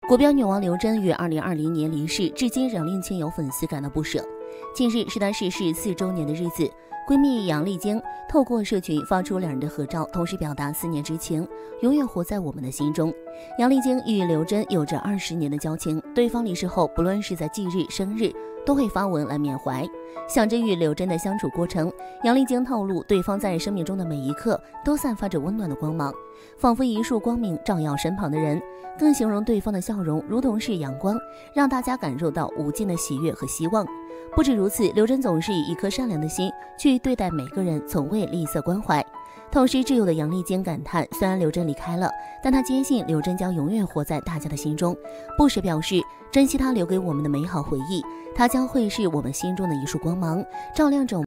国标女王刘珍于2020年离世，至今仍令亲友粉丝感到不舍。近日是她逝世4周年的日子，闺蜜杨丽晶透过社群发出两人的合照，同时表达思念之情，永远活在我们的心中。杨丽晶与刘珍有着20年的交情，对方离世后，不论是在忌日、生日，都会发文来缅怀。想着与刘珍的相处过程，杨丽晶透露，对方在生命中的每一刻都散发着温暖的光芒，仿佛一束光明照耀身旁的人，更形容对方的笑容如同是阳光，让大家感受到无尽的喜悦和希望。不止如此，刘珍总是以一颗善良的心去对待每个人，从未吝啬关怀。同时，挚友的杨丽晶感叹，虽然刘珍离开了，但她坚信刘珍将永远活在大家的心中，不时表示珍惜她留给我们的美好回忆，她将会是我们心中的一束光芒，照亮着